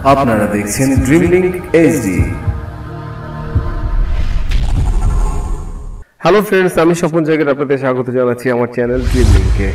আপনারা দেখছেন dream link HD. Hello friends, আমি স্বপন জায়গায় আপনাদের স্বাগত জানাচ্ছি আমার চ্যানেল ড্রিম লিংকে।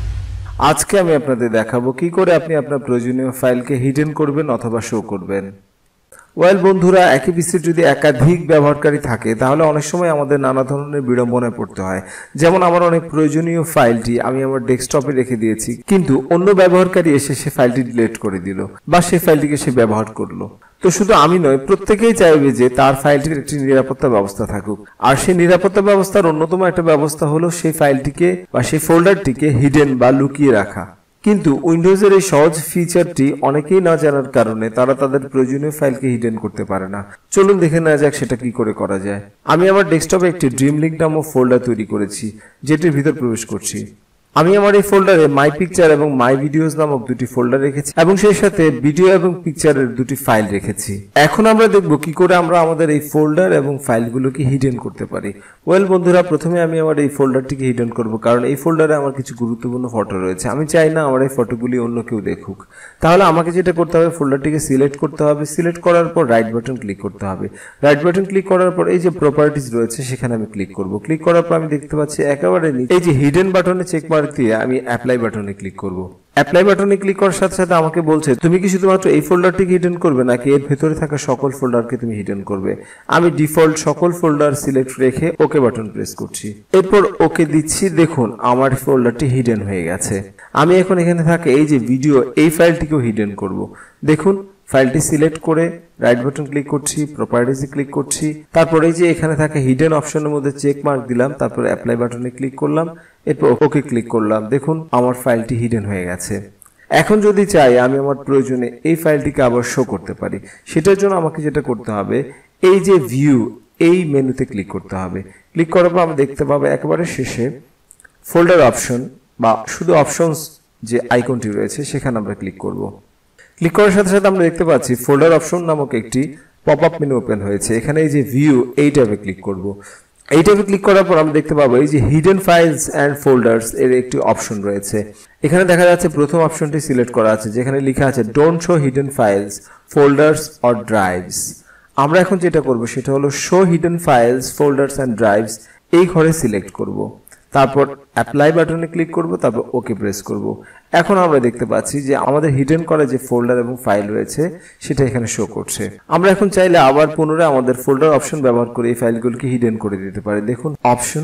আজকে আমি আপনাদের দেখাবো কি করে আপনি আপনার প্রয়োজনীয় ফাইলকে হিডেন করবেন অথবা শো করবেন। ওয়েল বন্ধুরা, একই পিসির যদি একাধিক ব্যবহারকারী থাকে তাহলে অনেক সময় আমাদের নানা ধরনের বিড়ম্বনায় পড়তে হয়। যেমন আমার অনেক প্রয়োজনীয় ফাইলটি আমি আমার ডেস্কটপে রেখে দিয়েছি, কিন্তু অন্য ব্যবহারকারী এসে সে ফাইলটি ডিলিট করে দিল বা সেই ফাইলটিকে সে ব্যবহার করলো। তো শুধু আমি নয়, প্রত্যেকেই চাইবে যে তার ফাইলটির একটি নিরাপত্তা ব্যবস্থা থাকুক। আর সেই নিরাপত্তা ব্যবস্থার অন্যতম একটা ব্যবস্থা হলো সেই ফাইলটিকে বা সেই ফোল্ডারটিকে হিডেন বা লুকিয়ে রাখা। কিন্তু উইন্ডোজের এই সহজ ফিচারটি অনেকেই না জানার কারণে তারা তাদের প্রয়োজনীয় ফাইলকে হিডেন করতে পারে না। চলুন দেখে নেওয়া যাক সেটা কি করে করা যায়। আমি আমার ডেস্কটপে একটি ড্রিম লিংক নামক ফোল্ডার তৈরি করেছি, যেটির ভিতর প্রবেশ করছি। আমি আমার এই ফোল্ডারে মাই পিকচার এবং মাই ভিডিওস নামক দুটি ফোল্ডার রেখেছি এবং সেই সাথে ভিডিও এবং পিকচারের দুটি ফাইল রেখেছি। এখন আমরা দেখব কি করে আমরা আমাদের এই ফোল্ডার এবং ফাইলগুলোকে হিডেন করতে পারি। ওয়েল বন্ধুরা, প্রথমে আমি আমার এই ফোল্ডারটিকে হিডেন করব, কারণ এই ফোল্ডারে আমার কিছু গুরুত্বপূর্ণ ফটো রয়েছে। আমি চাই না আমার এই ফটোগুলি অন্য কেউ দেখুক। তাহলে আমাকে যেটা করতে হবে, ফোল্ডারটিকে সিলেক্ট করতে হবে। সিলেক্ট করার পর রাইট বাটন ক্লিক করতে হবে। রাইট বাটন ক্লিক করার পর এই যে প্রপার্টিজ রয়েছে সেখানে আমি ক্লিক করব। ক্লিক করার পর আমি দেখতে পাচ্ছি একেবারে নিচে এই যে হিডেন বাটনে চেক মার্ক দিয়ে আমি অ্যাপ্লাই বাটনে ক্লিক করব। অ্যাপ্লাই বাটনে ক্লিক করার সাথে সাথে আমাকে বলছে তুমি কি শুধুমাত্র এই ফোল্ডারটিকে হিডেন করবে নাকি এর ভেতরে থাকা সকল ফোল্ডারকে তুমি হিডেন করবে। আমি ডিফল্ট সকল ফোল্ডার সিলেক্ট রেখে ওকে বাটন প্রেস করছি। এরপর ওকে দিচ্ছি। দেখুন আমার ফোল্ডারটি হিডেন হয়ে গেছে। আমি এখন এখানে থাকা এই যে ভিডিও এই ফাইলটিকেও হিডেন করব। দেখুন ফাইলটি সিলেক্ট করে রাইট বাটন ক্লিক করছি, প্রপার্টিজে ক্লিক করছি, তারপর এই যে এখানে থাকা হিডেন অপশনের মধ্যে চেক মার্ক দিলাম, তারপর অ্যাপ্লাই বাটনে ক্লিক করলাম, এরপর ওকে ক্লিক করলাম। দেখুন আমার ফাইলটি হিডেন হয়ে গেছে। এখন যদি চাই আমি আমার প্রয়োজনে এই ফাইলটিকে আবার শো করতে পারি। সেটার জন্য আমাকে যেটা করতে হবে, এই যে ভিউ এই মেনুতে ক্লিক করতে হবে। ক্লিক করার পর আমরা দেখতে পাবো একেবারে শেষে ফোল্ডার অপশন বা শুধু অপশনস যে আইকনটি রয়েছে সেখানে আমরা ক্লিক করব। ক্লিক করার সাথে সাথে আমরা দেখতে পাচ্ছি ফোল্ডার অপশন নামক একটি পপ আপ মেনু ওপেন হয়েছে। এখানে এই যে ভিউ এই ট্যাবে ক্লিক করব। এই ট্যাবে ক্লিক করার পর আমরা দেখতে পাবো এই যে হিডেন ফাইলস অ্যান্ড ফোল্ডার্স এর একটি অপশন রয়েছে। এখানে দেখা যাচ্ছে প্রথম অপশনটি সিলেক্ট করা আছে, যেখানে লেখা আছে don't show hidden files, folders or drives. আমরা এখন যেটা করব সেটা হলো show hidden files, folders and drives এই ঘরে সিলেক্ট করব। তারপর অ্যাপ্লাই বাটনে ক্লিক করব, তারপর ওকে প্রেস করব। এখন আমরা দেখতে পাচ্ছি যে আমাদের হিডেন করা যে ফোল্ডার এবং ফাইল রয়েছে সেটা এখানে শো করছে। আমরা এখন চাইলে আবার পুনরায় আমাদের ফোল্ডার অপশন ব্যবহার করে এই ফাইলগুলোকে হিডেন করে দিতে পারি। দেখুন option,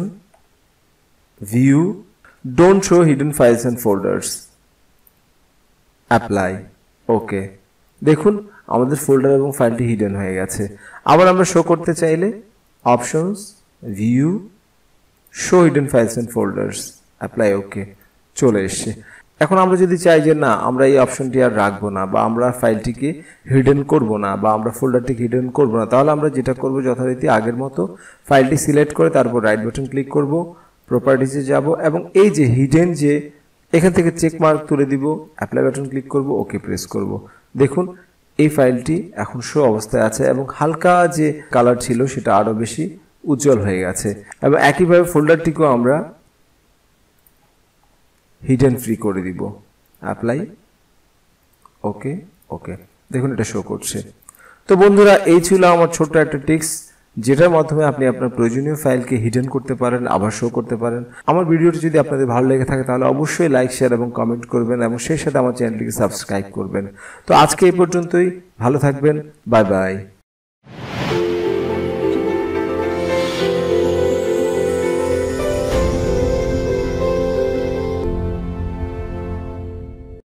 view, don't show hidden files and folders, apply, okay. দেখুন আমাদের ফোল্ডার এবং ফাইলটি হিডেন হয়ে গেছে। আবার আমরা শো করতে চাইলে options, view, show hidden files and folders, apply, okay, চলে এসছে। এখন আমরা যদি চাই যে না আমরা এই অপশনটি আর রাখবো না বা আমরা ফাইলটিকে হিডেন করব না বা আমরা ফোল্ডারটিকে হিডেন করব না, তাহলে আমরা যেটা করব যথারীতি আগের মতো ফাইলটি সিলেক্ট করে তারপর রাইট বাটন ক্লিক করব, প্রপার্টিজে যাব এবং এই যে হিডেন যে এখান থেকে চেক মার্ক তুলে দিব, অ্যাপ্লাই বাটন ক্লিক করব, ওকে প্রেস করব। দেখুন এই ফাইলটি এখন শো অবস্থায় আছে এবং হালকা যে কালার ছিল সেটা আরো বেশি উজ্জ্বল হয়ে গেছে। এবং একইভাবে ফোল্ডারটিকেও আমরা হিডেন ফ্রি করে দিব, অ্যাপ্লাই, ওকে, ওকে। দেখুন এটা শো করছে। তো বন্ধুরা, এই ছিল আমার ছোট্ট একটা টিপস, যেটার মাধ্যমে আপনি আপনার প্রয়োজনীয় ফাইলকে হিডেন করতে পারেন, আবার শো করতে পারেন। আমার ভিডিওটি যদি আপনাদের ভালো লেগে থাকে তাহলে অবশ্যই লাইক, শেয়ার এবং কমেন্ট করবেন এবং সেই সাথে আমার চ্যানেলটিকে সাবস্ক্রাইব করবেন। তো আজকে এই পর্যন্তই, ভালো থাকবেন, বাই বাই।